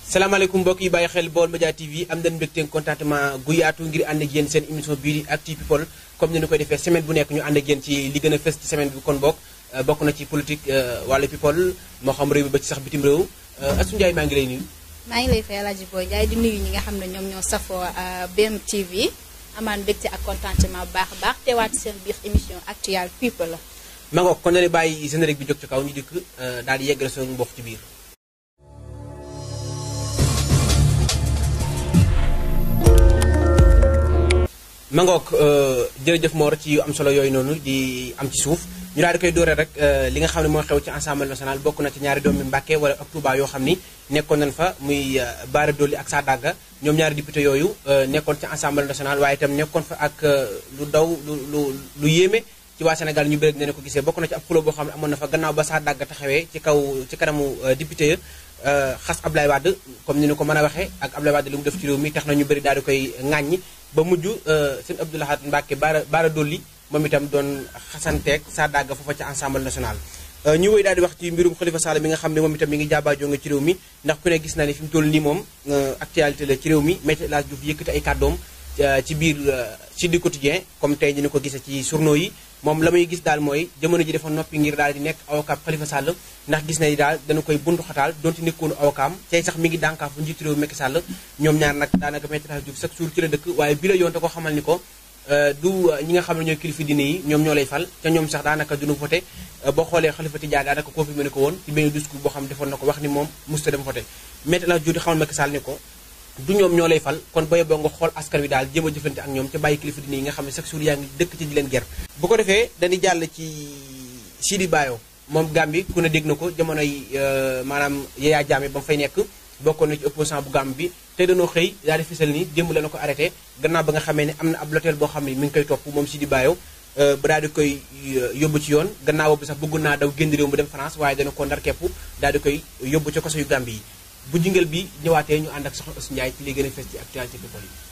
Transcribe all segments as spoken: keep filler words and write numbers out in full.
salaamaaleykum mbokk yi bàyyi xel Baol Média T V am nañu mbégte contentement gu yaatu ngir ànd ak yéen seen émission bii di Actu People comme ni ñu koy defee semaine bu nekk ñu ànd ak yéen ci li gën a fës ci semaine bi kon bokk bokk na ci politique wàllu people moo xam réew mi ba ci sax bitim réew Astou Ndiaye maa ngi lay nuyu. maa ngi lay fay El Hadj Boy Ndiaye di nuyu ñi nga xam ne ñoom ñoo safoo B M T V amaan mbégte ak contentement bu baax a baax teewaat seen biir émission Actu People la. ma ngoog kon dañuy bàyyi générique bi jóg ci kaw ñu dikk daal di yeggale suñu mbokk ci biir. mangook jërëjëf Mor ci yu am solo yooyu noonu di am ci suuf ñu daal di koy dooree rek li nga xam ne moo xew ci Assemblée nationale bokk na ci ñaari doomi Mbàkke wala ak Touba yoo xam ni nekkoon nañ fa muy Bara Dolly ak Sadaga ñoom ñaari député yooyu nekkoon ci Assemblée nationale waaye itam nekkoon fa ak lu daw lu lu lu yéeme ci waa Sénégal ñu bëri ne ko gisee bokk na ci ab xuloo boo xam ne amoon na fa gannaaw ba Sadaga taxawee ci kaw ci kanamu député ya xas Ablaye Wade comme ni ñu ko mën a waxee ak Ablaye Wade li mu def ci réew mi tax na ñu bëri daal di koy ŋàññi ba mujj seen Abdou Lahad Mbacké Bara Bara Dolly moom itam doon xasanteeg Sadaga foofa ca Assemblée nationale ñu wéy daal di wax ci mbirum Khalifa Sall mi nga xam ne moom itam mi ngi jaabaajoo nga ci réew mi ndax ku ne gis na ne fi mu toll nii moom actualité la ci réew mi Maître El Hadji Diouf yëkkati ay kàddoom ci biir ci du quotidien comme tey ñu ko gisee ci journaux yi moom la muy gis daal mooy jamono ji dafa noppi ngir daal di nekk avocat Khalifa Sall ndax gis na ni daal dana koy buntu xataal donte nekkoonu avocat tey sax mi ngi dànkaafu njiitu réew Macky Sall ñoom ñaar nag daanaka Maître El Hadji Diouf chaque jour ci la dëkk waaye bi la yoon da ko xamal ni ko du ñi nga xam ne ñooy kilifa diine yi ñoom ñoo lay fal te ñoom sax daanaka duñu voté boo xoolee Khalifa Tidiane daanaka confirmé na ko woon ci benn discours boo xam defoon na ko wax ni moom musta dem voté Maître El Hadji Diouf di xamal Macky Sall ni ko du ñoom ñoo lay fal kon boye boo nga xool askan wi daal jéem a jëflante ak ñoom ca bàyyi kilifa diine yi nga xam ne chaque jour yaa ngi dëkk ci di leen ger bu ko defee dañuy jàll ci Sidi Bayo moom Gambie ku ne dégg na ko jamonoy maanaam Yaya Jammeh ba mu fay nekk bokkoon na ci opposant bu Gambie bi tey dañoo xëy daal di fisal ni démb la na ko arrêté gannaaw ba nga xamee ne am na ab loteel boo xam ne mi ngi koy topp moom Sidi Bayo ba daal di koy yóbbu ci yoon gannaaw boobu sax bëggoon naa daw génn réew mu dem France waaye dana ko ndar kepp daal di koy yóbbu ci kaso yu Gambie yi bu jingal bi ñëwaatee ñu ànd ak soxna Astou Ndiaye ci li gën a fes ci actualité people yi.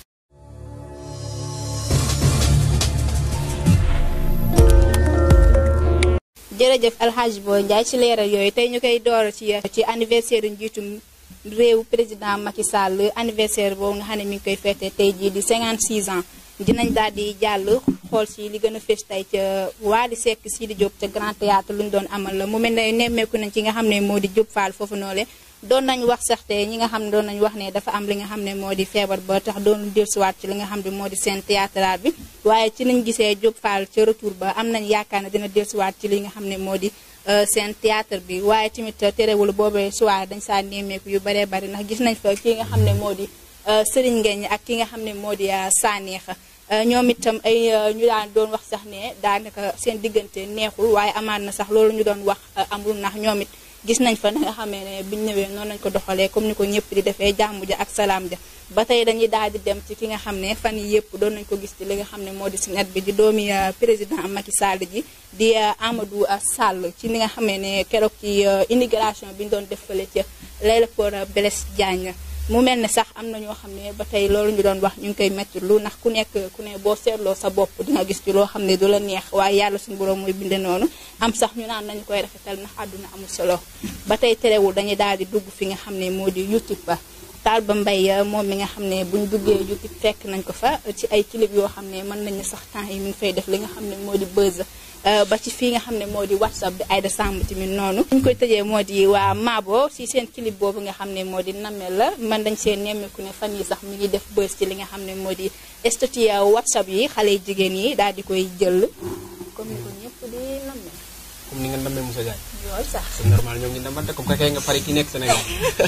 jërëjëf El Hadj Boy Ndiaye ci leeral yooyu tey ñu koy door ci ci anniversaire yu njiitum réew président Macky Sall anniversaire boobu nga xam ne mi ngi koy fêté tey jii di cinquante-six ans dinañ daal di jàll xool si li gën a fes tey ca Wally Seck Sidi Diop ca Grand Théâtre lu ñu doon amal la mu mel ne nemmeeku nañ ci nga xam ne moo di Diop Fall foofu noole doon nañ wax sax te ñi nga xam ne doon nañ wax ne dafa am li nga xam ne moo di feebar ba tax doon dellusiwaat ci li nga xam ne moo di scène théâtrale bi waaye ci nañ gisee Diop Fall ca retour ba am nañ yaakaar ne dina dellusiwaat ci li nga xam ne moo di scène théâtre bi waaye tamit terewul boobee soir dañ saa nemmeeku yu baree bari ndax gis nañ fa ki nga xam ne moo di Serigne Nguegne ak ki nga xam ne moo di Saneexa ñoom itam ay ñu daan doon wax sax ne daanaka seen diggante neexul waaye amaat na sax loolu ñu doon wax amul ndax ñoom it gis nañ fa na nga xamee ne biñu ñëwee noonu lañ ko doxalee comme ni ko ñëpp di defee jàmm ja ak salaam ja ba tey dañuy daal di dem ci ki nga xam ne fan yi yëpp doon nañ ko gis ci li nga xam ne moo di si net bi di doomi président Macky Sall ji di Amadou Sall ci li nga xamee ne keroog ci immigration bi ñu doon def fële ca l'aéroport Blaise Diagne mu mel ne sax am na ñoo xam ne ba tey loolu ñu doon wax ñu ngi koy métti lu ndax ku nekk ku ne boo seetloo sa bopp di nga gis ci loo xam ne du la neex waaye yàlla suñu borom mooy binde noonu am sax ñu naan nañu koy rafetal ndax àdduna amul solo ba tey terewul dañuy daal di dugg fi nga xam ne moo di YouTube ba Talba Mbaye moom mi nga xam ne bu ñu duggee YouTube fekk nañ ko fa ci ay clip yoo xam ne mën nañu sax temps yi mi ngi fay def li nga xam ne moo di buzz ba ci fii nga xam ne moo di WhatsApp bi Aïda Samb tamit noonu ñu koy tëjee moo di waa Mabo si seen clip boobu nga xam ne moo di namel la man dañ seen nemmeeku ne fan yi sax mi ngi def buzz ci li nga xam ne moo di statut WhatsApp yi xale yu jigéen yi daal di koy jël comme ni ko ñëpp di namel comme ni nga namee Moussa Diagne loolu sax c'est normal ñoom ñu namante comme kay nga pare ki nekk Sénégal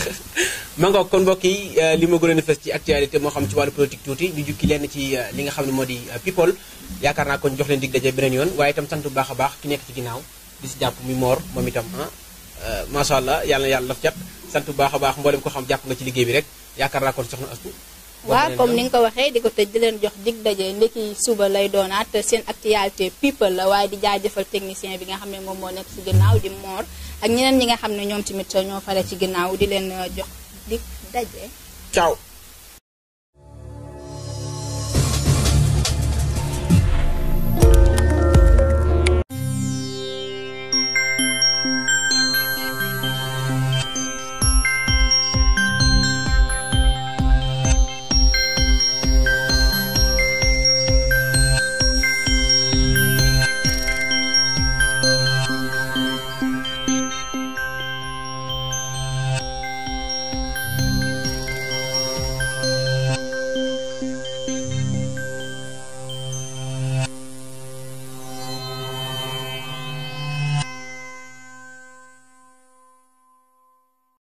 ma nga kon mbokk yi li ma gënoon a fes ci actualité moo xam ci wàllu politique tuuti ñu jukki lenn ci li nga xam ne moo di people yaakaar naa kon jox leen dig daje beneen yoon waaye itam sant bu baax a baax ki nekk ci ginnaaw di si jàpp muy Mor moom itam ah macha allah yàlla na yàlla daf cat sant bu baax a baax mboolem ko xam jàpp nga ci liggéey bi rek yaakaar naa kon soxna Astou waaw comme ni nga ko waxee di ko tëj di leen jox dig daje ndekki suba lay doonaat seen actualité people la waaye di jaajëfal technicien bi nga xam ne moom moo nekk ci ginnaaw di Mor ak ñeneen ñi nga xam ne ñoom tamit ñoo fare ci ginnaaw di leen jox dig daje. ciao.